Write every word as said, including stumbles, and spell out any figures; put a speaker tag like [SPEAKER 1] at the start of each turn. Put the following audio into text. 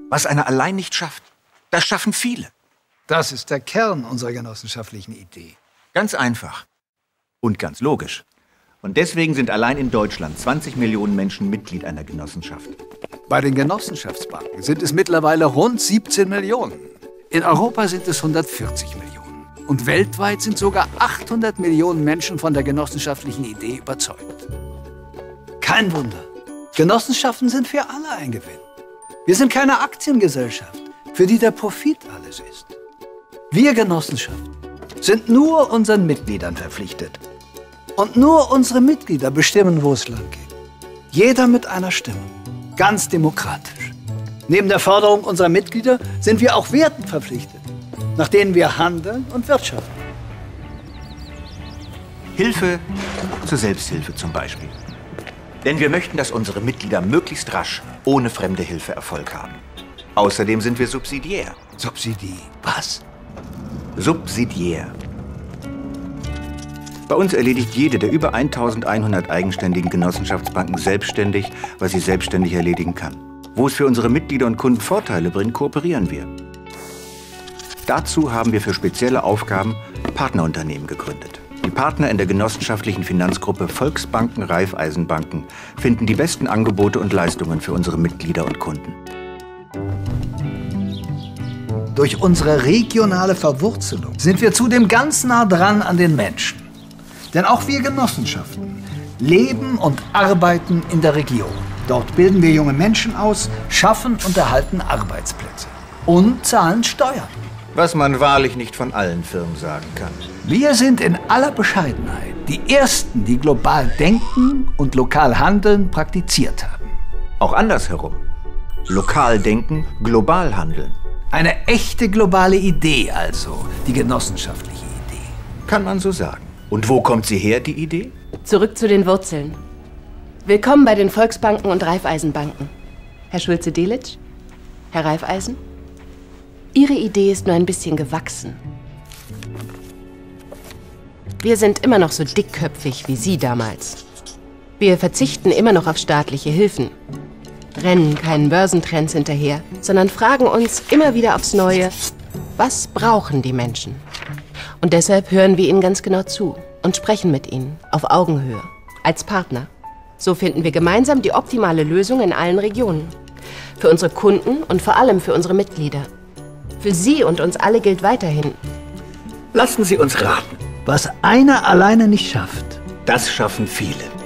[SPEAKER 1] Was einer allein nicht schafft, das schaffen viele.
[SPEAKER 2] Das ist der Kern unserer genossenschaftlichen Idee.
[SPEAKER 1] Ganz einfach und ganz logisch. Und deswegen sind allein in Deutschland zwanzig Millionen Menschen Mitglied einer Genossenschaft.
[SPEAKER 2] Bei den Genossenschaftsbanken sind es mittlerweile rund siebzehn Millionen. In Europa sind es hundertvierzig Millionen. Und weltweit sind sogar achthundert Millionen Menschen von der genossenschaftlichen Idee überzeugt. Kein Wunder. Genossenschaften sind für alle ein Gewinn. Wir sind keine Aktiengesellschaft, für die der Profit alles ist. Wir Genossenschaften sind nur unseren Mitgliedern verpflichtet. Und nur unsere Mitglieder bestimmen, wo es lang geht. Jeder mit einer Stimme. Ganz demokratisch. Neben der Förderung unserer Mitglieder sind wir auch Werten verpflichtet, nach denen wir handeln und wirtschaften.
[SPEAKER 1] Hilfe zur Selbsthilfe zum Beispiel. Denn wir möchten, dass unsere Mitglieder möglichst rasch ohne fremde Hilfe Erfolg haben. Außerdem sind wir subsidiär.
[SPEAKER 2] Subsidie. Was?
[SPEAKER 1] Subsidiär. Bei uns erledigt jede der über eintausendeinhundert eigenständigen Genossenschaftsbanken selbstständig, was sie selbstständig erledigen kann. Wo es für unsere Mitglieder und Kunden Vorteile bringt, kooperieren wir. Dazu haben wir für spezielle Aufgaben Partnerunternehmen gegründet. Die Partner in der genossenschaftlichen Finanzgruppe Volksbanken, Raiffeisenbanken finden die besten Angebote und Leistungen für unsere Mitglieder und Kunden.
[SPEAKER 2] Durch unsere regionale Verwurzelung sind wir zudem ganz nah dran an den Menschen. Denn auch wir Genossenschaften leben und arbeiten in der Region. Dort bilden wir junge Menschen aus, schaffen und erhalten Arbeitsplätze und zahlen Steuern.
[SPEAKER 1] Was man wahrlich nicht von allen Firmen sagen kann.
[SPEAKER 2] Wir sind in aller Bescheidenheit die Ersten, die global denken und lokal handeln praktiziert haben.
[SPEAKER 1] Auch andersherum. Lokal denken, global handeln.
[SPEAKER 2] Eine echte globale Idee also, die genossenschaftliche Idee.
[SPEAKER 1] Kann man so sagen. Und wo kommt sie her, die Idee?
[SPEAKER 3] Zurück zu den Wurzeln. Willkommen bei den Volksbanken und Raiffeisenbanken. Herr Schulze-Delitzsch, Herr Raiffeisen, Ihre Idee ist nur ein bisschen gewachsen. Wir sind immer noch so dickköpfig wie Sie damals. Wir verzichten immer noch auf staatliche Hilfen, rennen keinen Börsentrends hinterher, sondern fragen uns immer wieder aufs Neue, was brauchen die Menschen? Und deshalb hören wir ihnen ganz genau zu und sprechen mit ihnen auf Augenhöhe, als Partner. So finden wir gemeinsam die optimale Lösung in allen Regionen. Für unsere Kunden und vor allem für unsere Mitglieder. Für Sie und uns alle gilt weiterhin:
[SPEAKER 1] Lassen Sie uns raten.
[SPEAKER 2] Was einer alleine nicht schafft,
[SPEAKER 1] Das schaffen viele.